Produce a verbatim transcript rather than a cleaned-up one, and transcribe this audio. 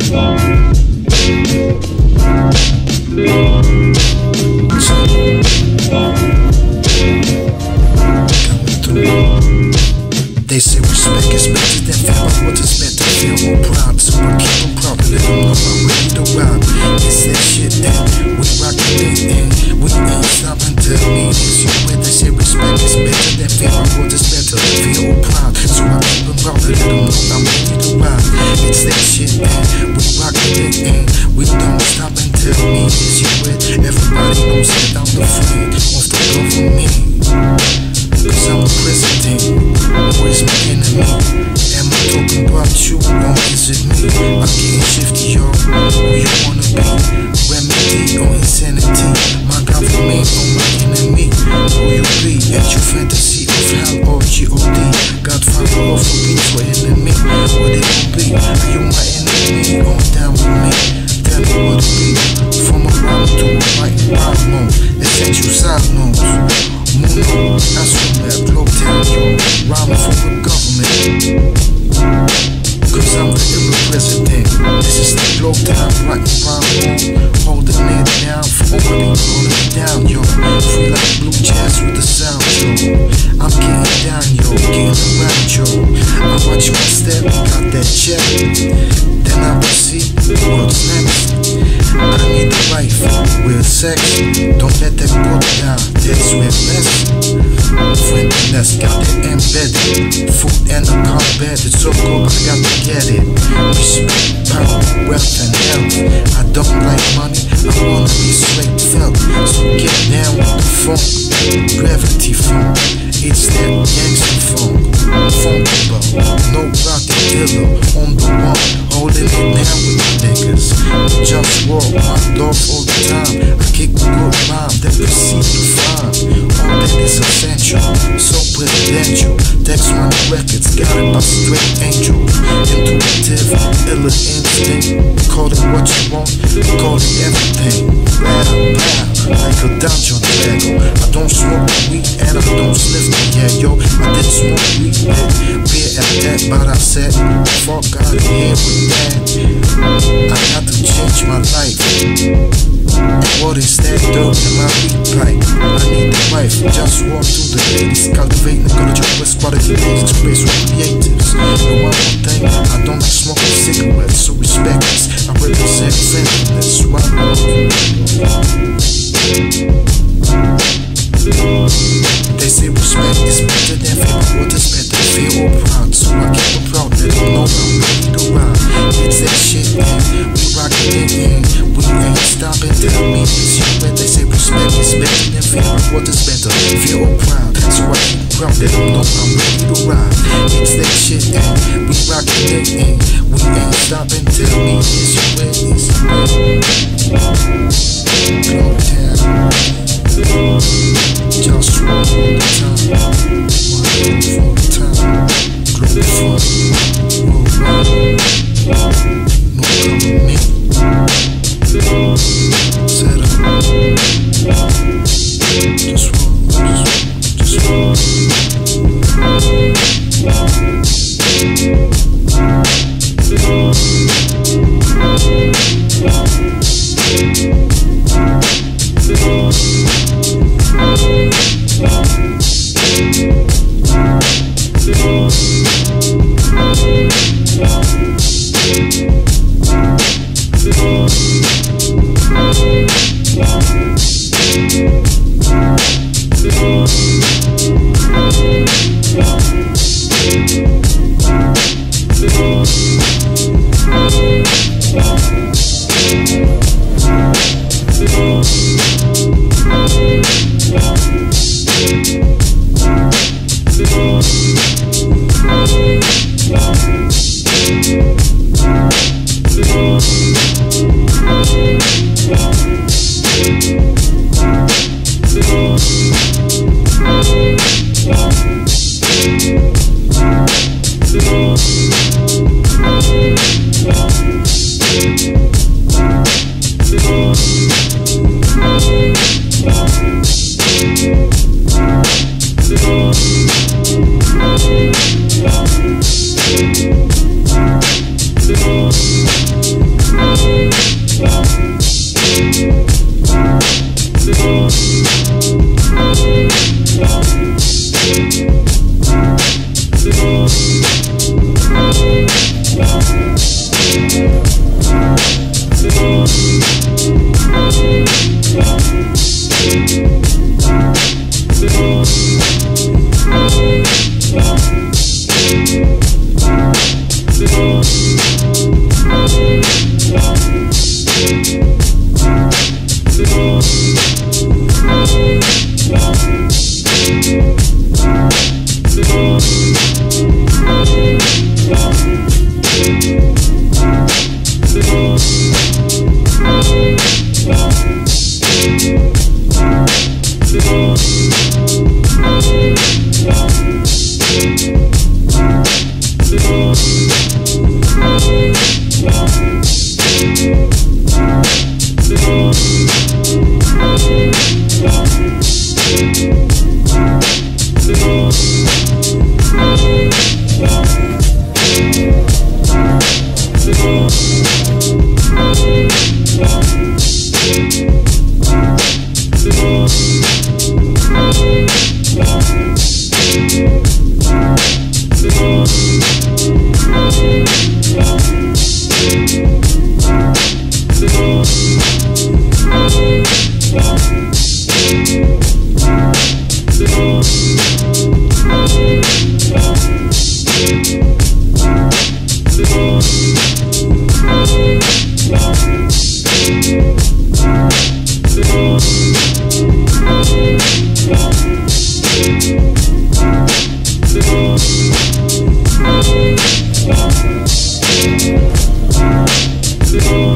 They say respect is better than fame, but what is meant to feel more proud? So I keep them proud to let them know I'm ready to ride. It's that shit and we rockin' it and we ain't stopping till me is you with. They say respect is better than fame, but what is meant to feel more proud? So I keep them proud to let them know I'm ready to ride. It's that shit and we rockin' it and we don't stop until me is you with. Everybody knows that I'm the friend of the government. Cause I'm the president, who is my enemy? Am I talking about you, or is it me? I'm getting shifty, yo, who you wanna be? Remedy or insanity? My government or my enemy? Who you be? At your fantasy of hell or G O D? Godfather or for peace or enemy? What it gon' be? Are you my enemy or down with me? Tell me what it be. From a rhyme to a right problem, essential side notes. Moon, that's from that globe town, yo. Rhyming from the government. Cause I'm the ill president. This is the globe town, right rhyme. Holding it down, already holding it down, yo. Free like blue jazz with the sound, yo. I'm getting down, yo, getting around, yo. I watch my step, got that check. Then I will see what's next. I need a wife with sex. Don't let that go down, that's with mess. Friendliness, got it embedded. Food and a car bed, it's so good, I got to get it. Respect, power, wealth and health. I don't like money, I wanna be straight felt. So get down with the funk, gravity funk. It's that gangster funk, Funkula, no rocket dealer on the one, holding it down with the niggas. JustWar, OneLove all the time. I kick the good rhyme, then proceed to find all that is essential, so presidential. Text Money Records, got it by straight angels. Intuitive, ill instinct. Call it what you want, call it everything. Blah, blah, like a dungeon dragon. I don't smoke weed and I don't sniff the yeah, yo. I did smoke weed, did beer at that, but I said, fuck out of here with that. I got to change my life. What is that dope in my weed pipe? I need a wife, just walk through the ladies. Cultivating the culture with quality days, express with creatives. And one more thing, I don't like smoking cigarettes, so respect this. I represent friendliness, one love. They say respect is better than fame, but what is better? Feel or proud, so I keep them proud, let them know I'm ready to ride. It's that shit, man, we rockin' it, man. We ain't stopping till me is you, when they say respect is better than fame, but what is better? Feel or proud, so I keep them proud, let them know I'm ready to ride. It's that shit, man, we rockin' it, man. We ain't stopping till me is you, when it's Glow town. Just war all the time, OneLove all the time. Globalfirm, worldwide, no government. Set up, just war, just war, just war. We'll be right back.